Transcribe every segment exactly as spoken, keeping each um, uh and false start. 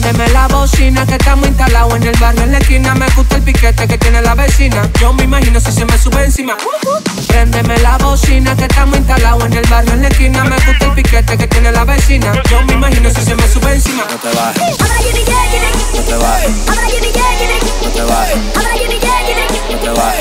Préndeme la bocina que estamos instalados en el barrio en la esquina. Me gusta el piquete que tiene la vecina. Yo me imagino si se me sube encima. Préndeme la bocina que estamos instalados en el barrio en la esquina. Me gusta el piquete que tiene la vecina. Yo me imagino si se me sube encima. No te bajes, no te bajes, no te bajes, no te bajes, no te bajes.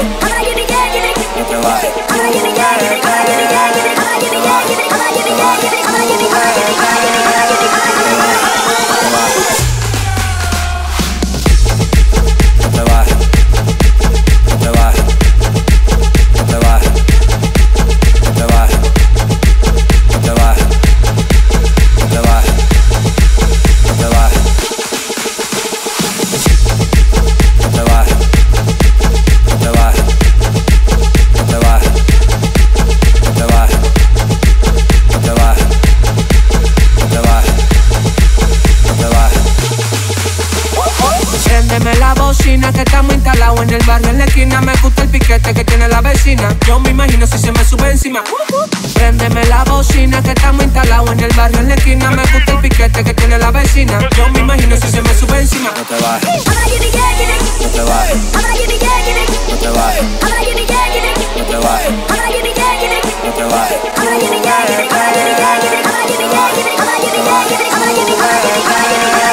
Que estamos instalados en el barrio en la esquina. Me gusta el piquete que tiene la vecina. Yo me imagino si se me sube encima. Préndeme la bocina que estamos instalados en el barrio en la esquina. Me gusta el piquete que tiene la vecina. Yo me imagino si se me sube encima. No te bajes, no te bajes, no te bajes, no te bajes, no te bajes, no te bajes.